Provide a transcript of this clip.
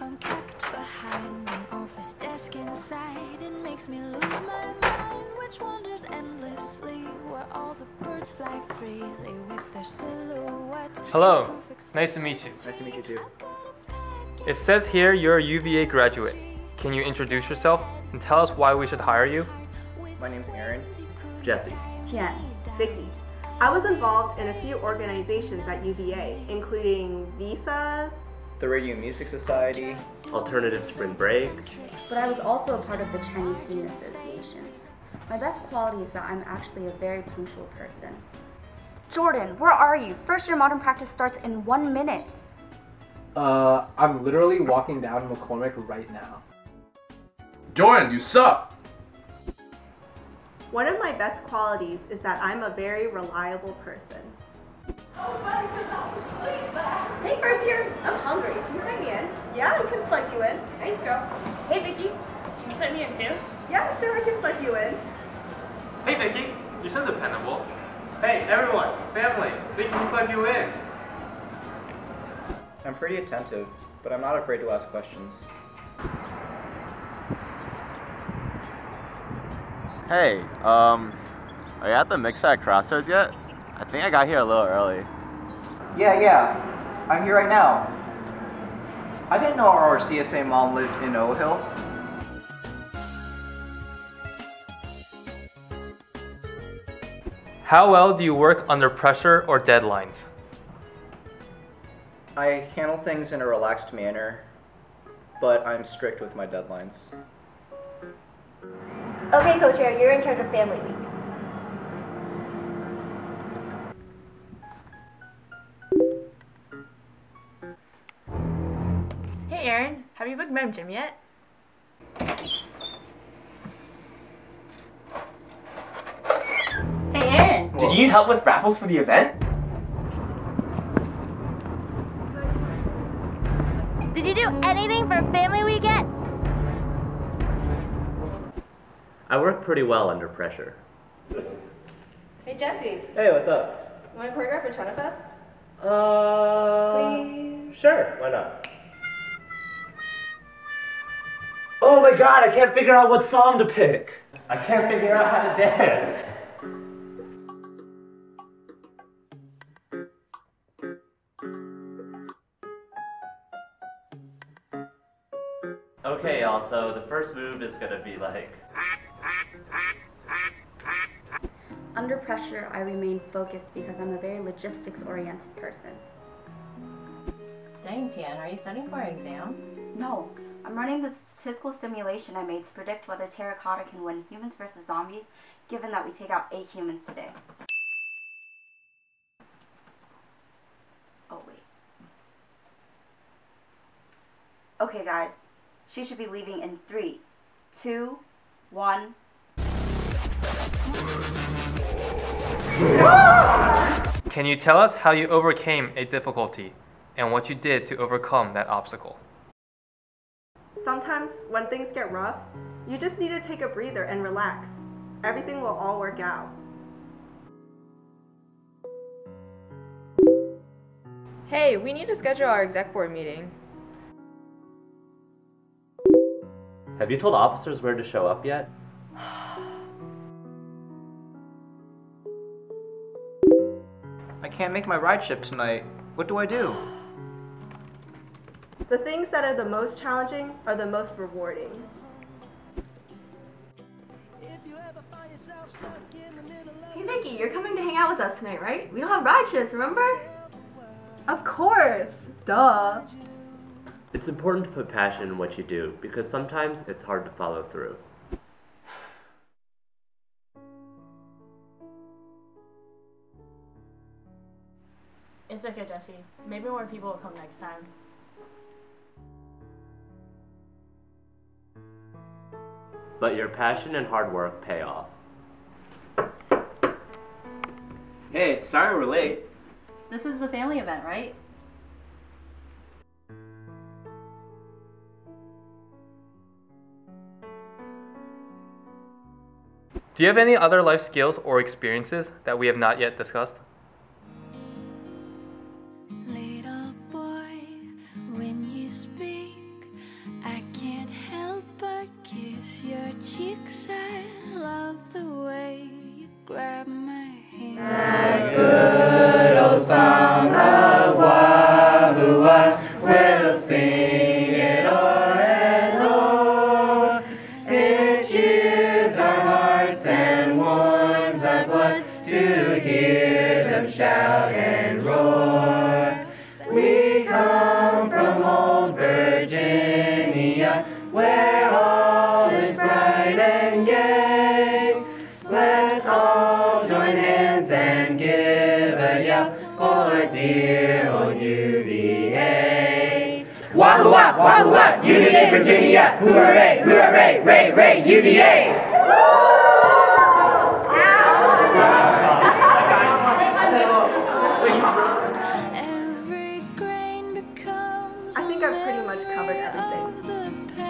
I'm kept behind an office desk inside. It makes me lose my mind, which wanders endlessly, where all the birds fly freely with their silhouettes. Hello, nice to meet you. Nice to meet you too. It says here you're a UVA graduate. Can you introduce yourself and tell us why we should hire you? My name's Aaron. Jesse. Tian. Vicky. I was involved in a few organizations at UVA, including Visas, The Radio Music Society. Alternative Spring Break. But I was also a part of the Chinese Student Association. My best quality is that I'm actually a very punctual person. Jordan, where are you? First year modern practice starts in 1 minute. I'm literally walking down McCormick right now. Jordan, you suck! One of my best qualities is that I'm a very reliable person. Hey, first year, I'm hungry. Can you send me in? Yeah, I can slide you in. Thanks, girl. Hey, Vicky, can you send me in too? Yeah, sure, I can slide you in. Hey Vicky, you're so dependable. Hey everyone, family, Vicky can swipe you in. I'm pretty attentive, but I'm not afraid to ask questions. Hey, are you at the mix at Crossroads yet? I think I got here a little early. Yeah, I'm here right now. I didn't know our CSA mom lived in O Hill. How well do you work under pressure or deadlines? I handle things in a relaxed manner, but I'm strict with my deadlines. Okay, co-chair, you're in charge of Family Week. Hey, Aaron, have you booked Mem Gym yet? Hey, Aaron, did you need help with raffles for the event? Did you do anything for Family Week yet? I work pretty well under pressure. Hey, Jesse. Hey, what's up? You want to choreograph for China Fest? Please? Sure, why not? Oh my god, I can't figure out what song to pick. I can't figure out how to dance. Okay, y'all, so the first move is gonna be like... Under pressure, I remain focused because I'm a very logistics-oriented person. Dang, Tian, are you studying for an exam? No, I'm running the statistical simulation I made to predict whether Terracotta can win humans versus zombies, given that we take out 8 humans today. Oh, wait. Okay, guys. She should be leaving in 3, 2, 1. Can you tell us how you overcame a difficulty and what you did to overcome that obstacle? Sometimes, when things get rough, you just need to take a breather and relax. Everything will all work out. Hey, we need to schedule our exec board meeting. Have you told officers where to show up yet? I can't make my ride shift tonight. What do I do? The things that are the most challenging are the most rewarding. Hey, Vicky, you're coming to hang out with us tonight, right? We don't have ride shifts, remember? Of course! Duh! It's important to put passion in what you do, because sometimes it's hard to follow through. It's okay, Jesse. Maybe more people will come next time. But your passion and hard work pay off. Hey, sorry we're late. This is the family event, right? Do you have any other life skills or experiences that we have not yet discussed? Little boy, when you speak, UVA. Wahoo wah, wahoo wah, UVA, Virginia. Hooray, hooray, ray, ray, UVA. I think I've pretty much covered everything.